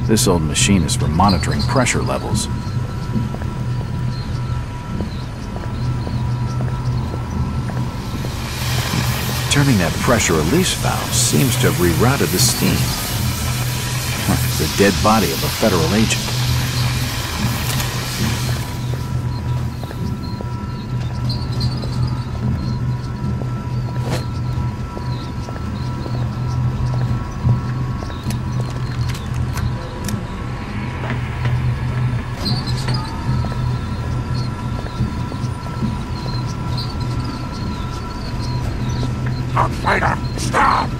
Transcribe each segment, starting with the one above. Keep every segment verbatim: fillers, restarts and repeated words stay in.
This old machine is for monitoring pressure levels. Turning that pressure release valve seems to have rerouted the steam. The dead body of a federal agent. Outsider, stop!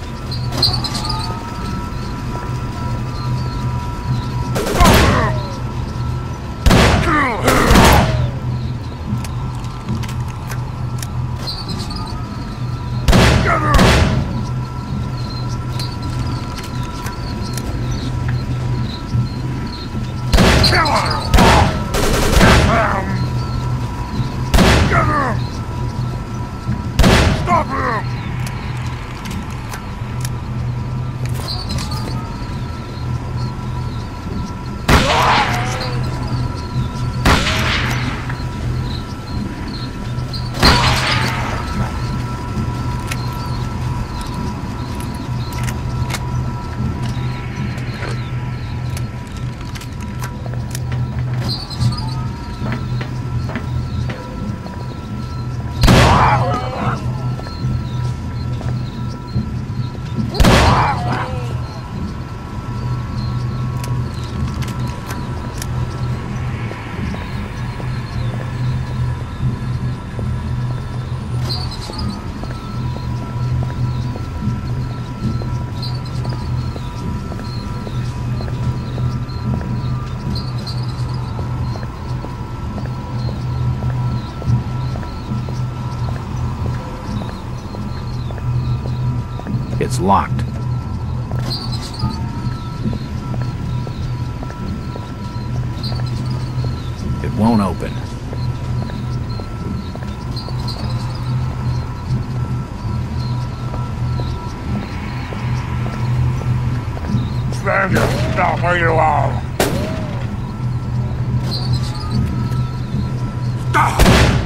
It's locked. It won't open. Stand your stuff where you are. Stop!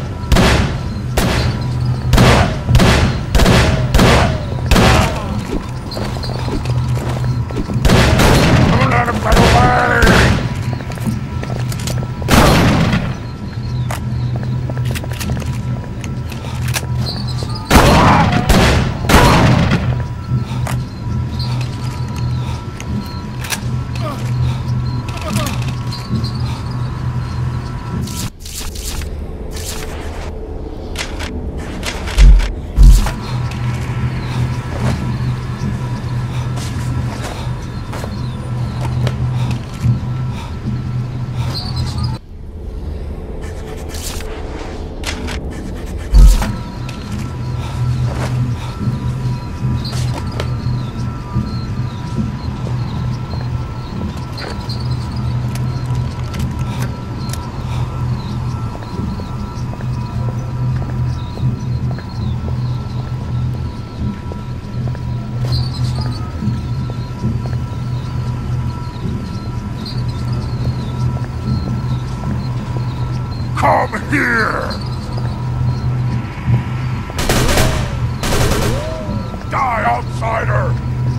Come here! Die, outsider!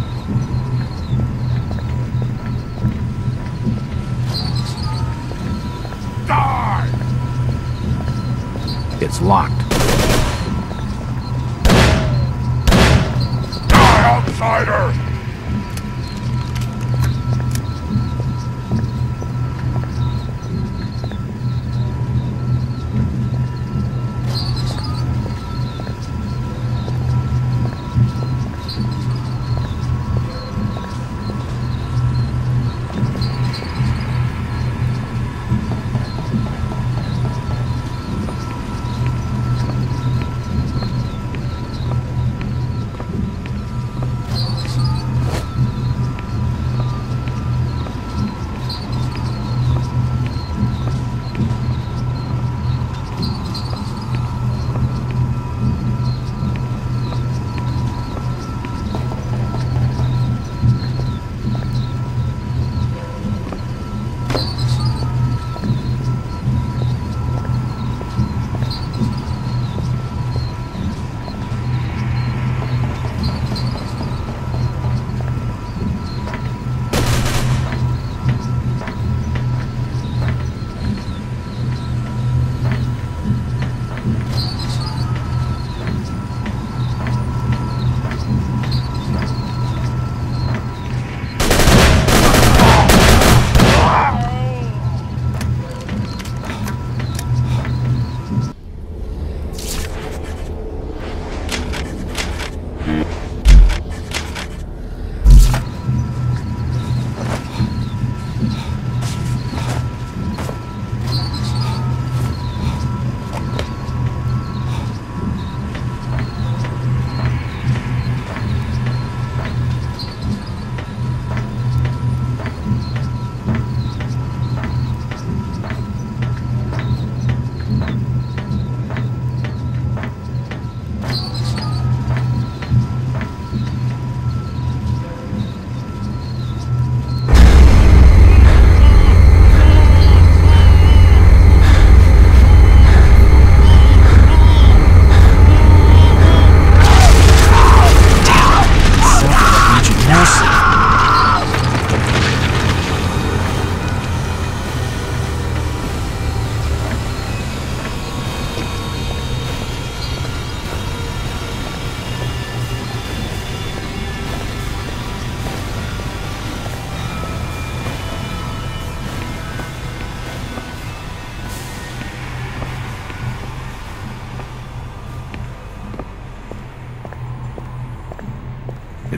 Die! It's locked. Die, outsider!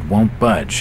won't budge.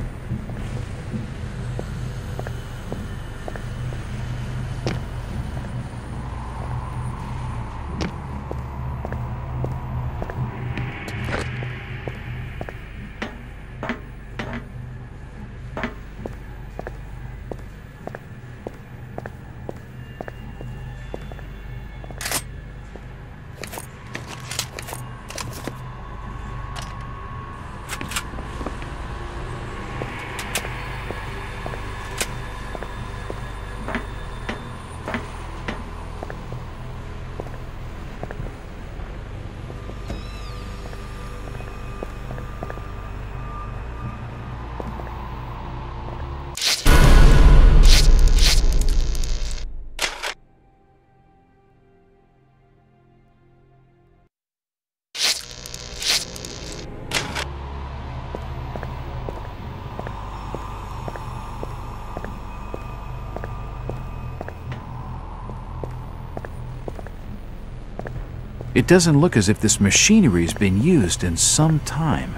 It doesn't look as if this machinery has been used in some time.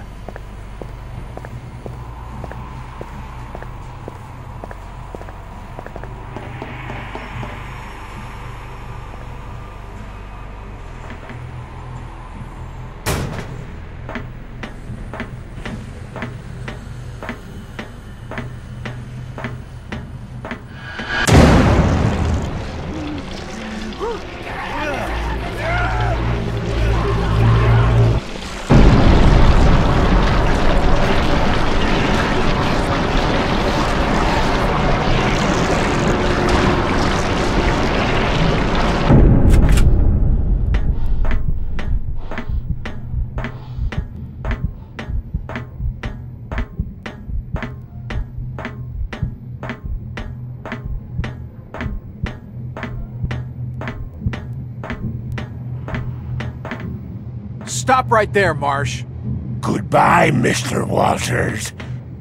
Stop right there, Marsh. Goodbye, Mister Walters.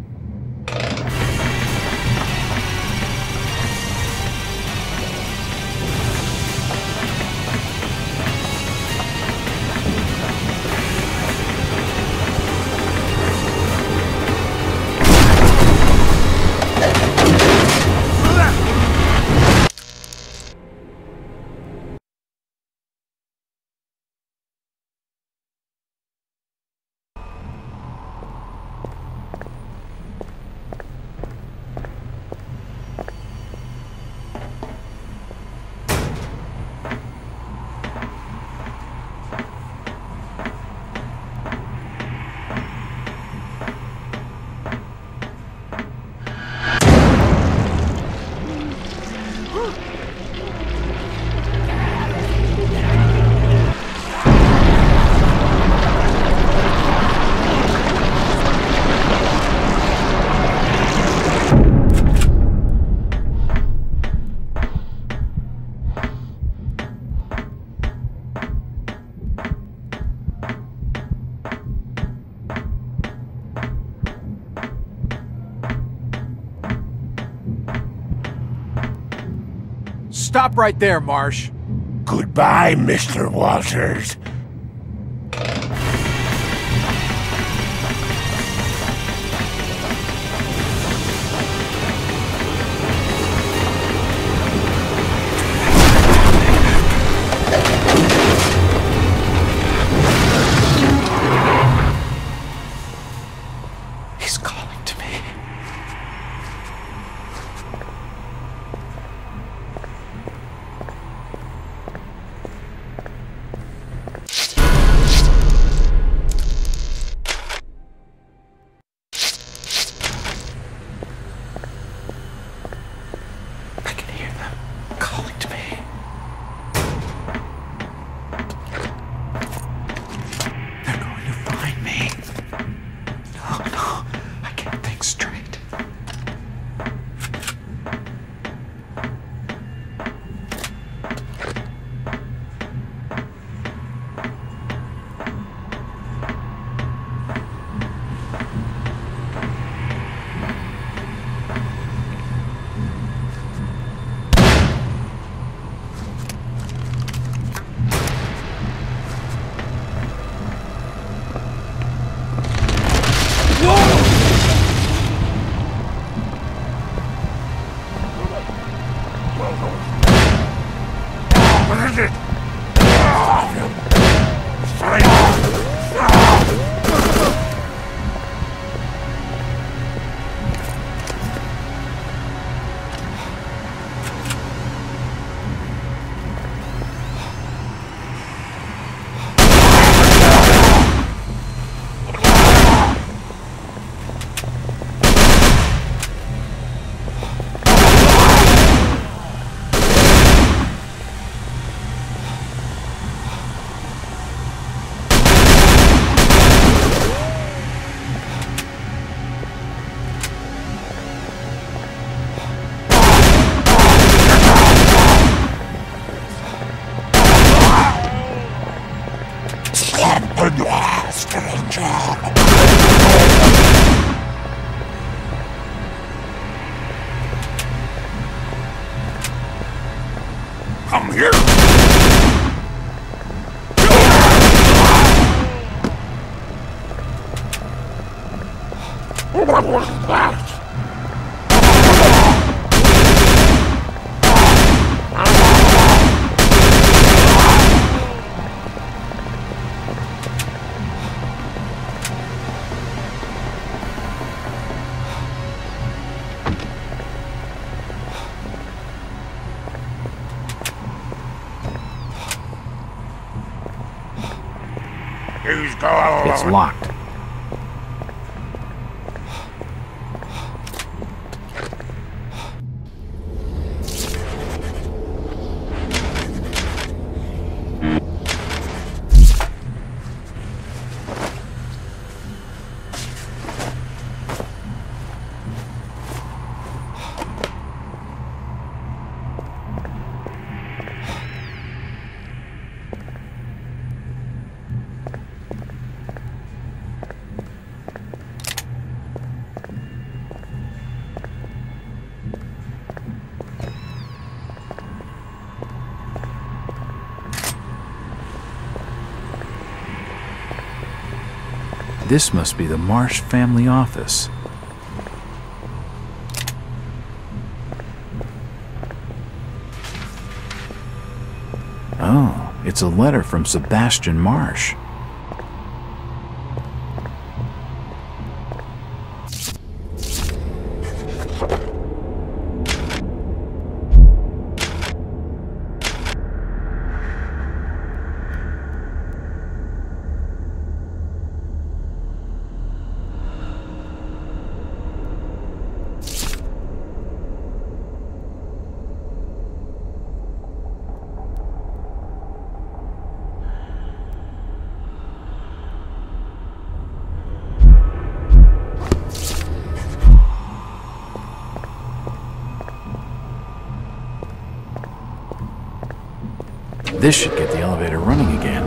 Stop right there, Marsh. Goodbye, Mister Walters. He's calling to me. was that? It's locked. This must be the Marsh family office. Oh, it's a letter from Sebastian Marsh. This should get the elevator running again.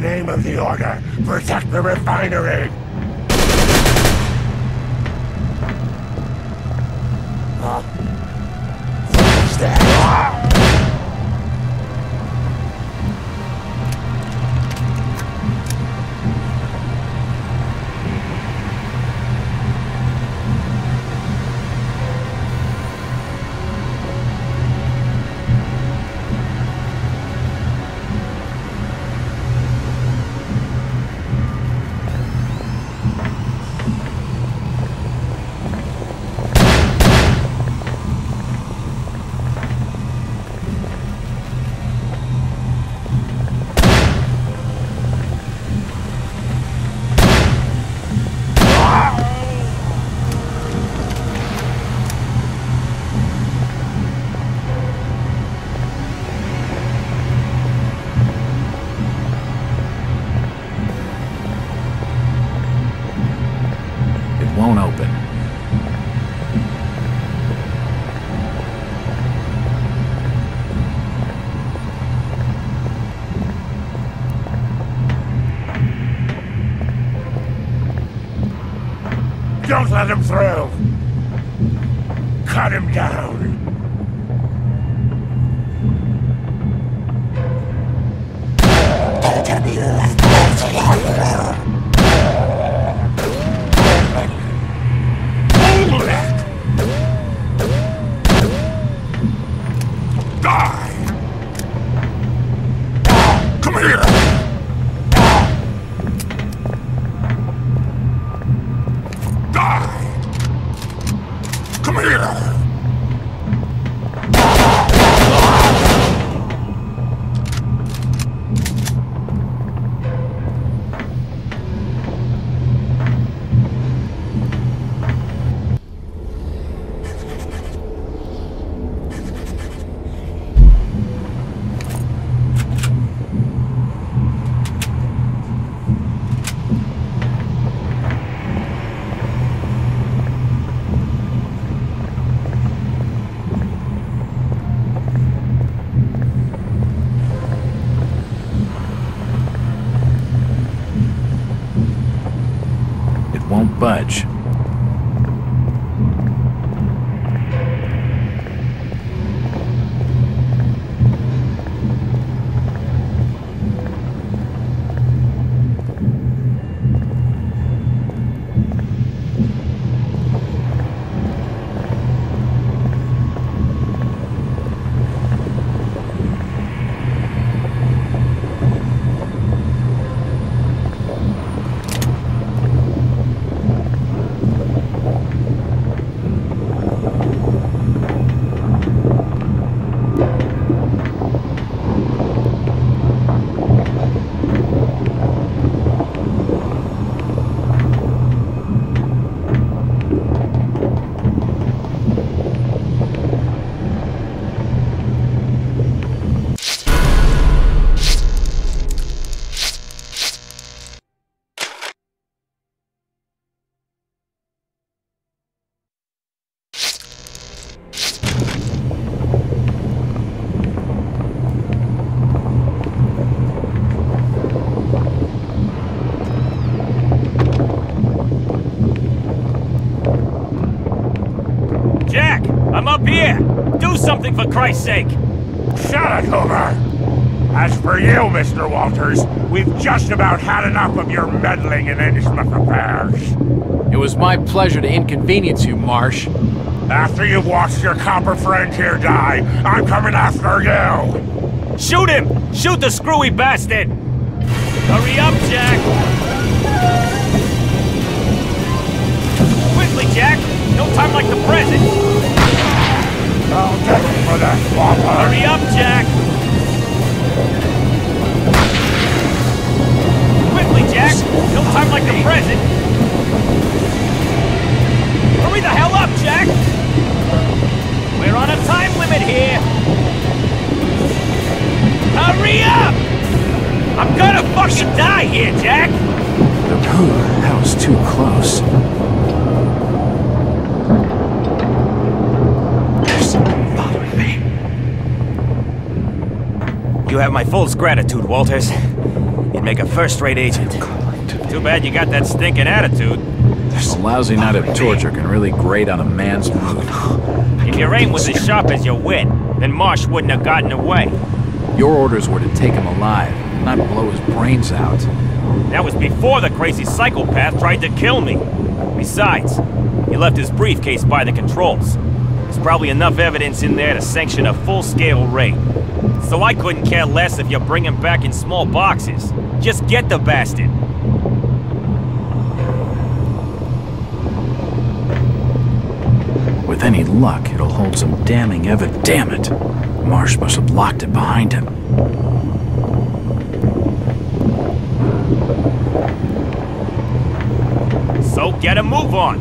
name of the Order, protect the refinery! Huh? What's that? Won't open. Don't let him through! Cut him down! Won't budge. I'm up here! Do something for Christ's sake! Shut it, Hoover! As for you, Mister Walters, we've just about had enough of your meddling in Innsmouth affairs. It was my pleasure to inconvenience you, Marsh. After you've watched your copper friend here die, I'm coming after you! Shoot him! Shoot the screwy bastard! Hurry up, Jack! Quickly, Jack! No time like the present! I'll get him for that swamper! Hurry up, Jack! Quickly, Jack! No time like the present! Hurry the hell up, Jack! We're on a time limit here! Hurry up! I'm gonna fucking die here, Jack! That was too close. There's something following me. You have my fullest gratitude, Walters. It make a first-rate agent. Too bad you got that stinking attitude. A lousy night of torture can really grate on a man's mood. If your aim was as sharp as your wit, then Marsh wouldn't have gotten away. Your orders were to take him alive, not blow his brains out. That was before the crazy psychopath tried to kill me. Besides, he left his briefcase by the controls. There's probably enough evidence in there to sanction a full-scale raid. So I couldn't care less if you bring him back in small boxes. Just get the bastard. With any luck, it'll hold some damning evidence. Damn it! Marsh must have locked it behind him. So get a move on.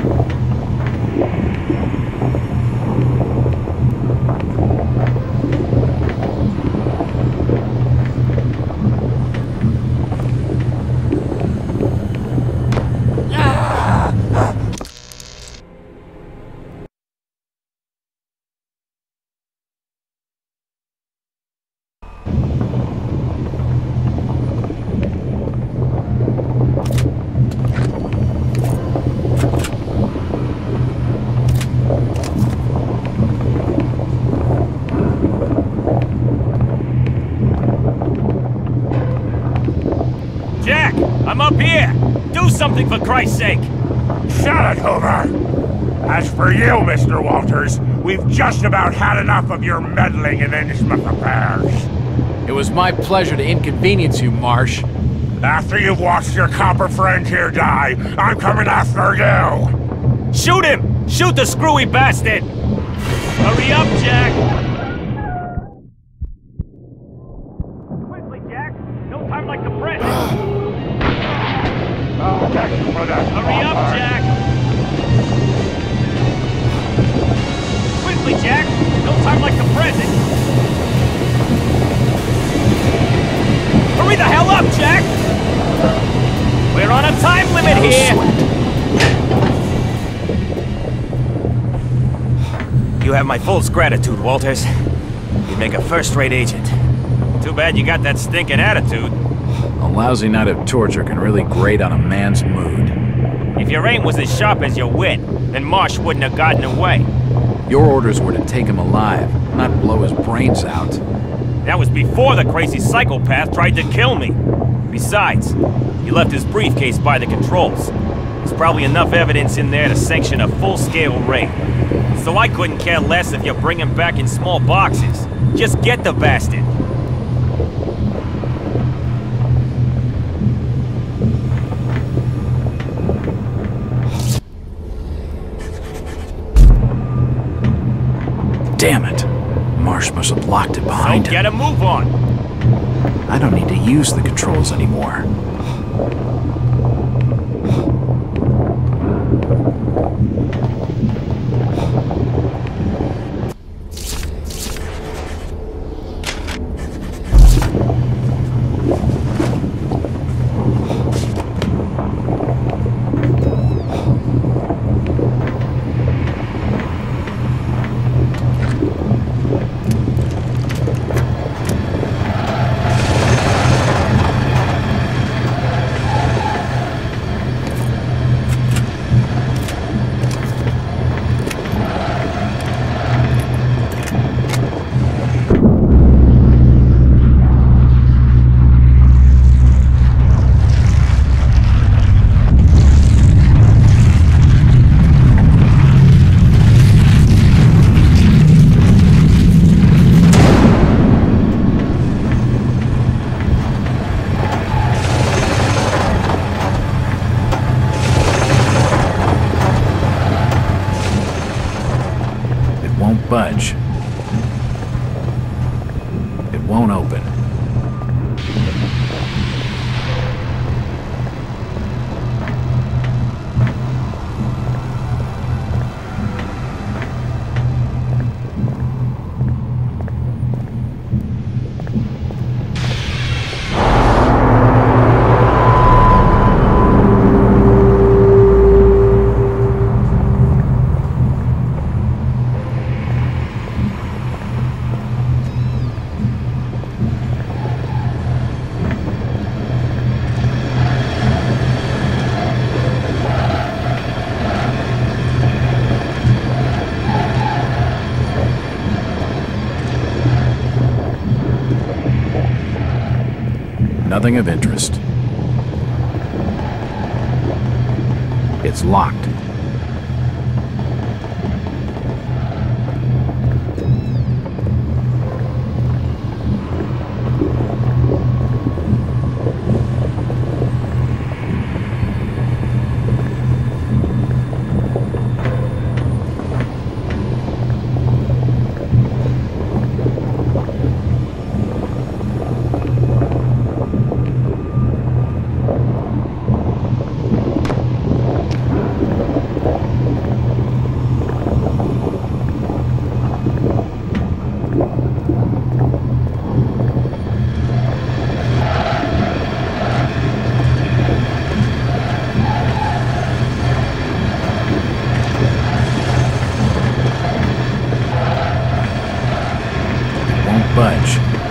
I'm up here! Do something for Christ's sake! Shut it, Hoover! As for you, Mister Walters, we've just about had enough of your meddling in Innsmouth affairs. It was my pleasure to inconvenience you, Marsh. After you've watched your copper friend here die, I'm coming after you! Shoot him! Shoot the screwy bastard! Hurry up, Jack! Quickly, Jack! No time like the present! Oh, thank you for that. Hurry up, Jack! Quickly, Jack! No time like the present! Hurry the hell up, Jack! We're on a time limit here! You have my full gratitude, Walters. You'd make a first-rate agent. Too bad you got that stinking attitude. A lousy night of torture can really grate on a man's mood. If your aim was as sharp as your wit, then Marsh wouldn't have gotten away. Your orders were to take him alive, not blow his brains out. That was before the crazy psychopath tried to kill me. Besides, he left his briefcase by the controls. There's probably enough evidence in there to sanction a full-scale raid. So I couldn't care less if you bring him back in small boxes. Just get the bastard. Damn it! Marsh must have locked it behind So him. get a move on. I don't need to use the controls anymore. Budge. It won't open. nothing of interest. It's locked. Budge.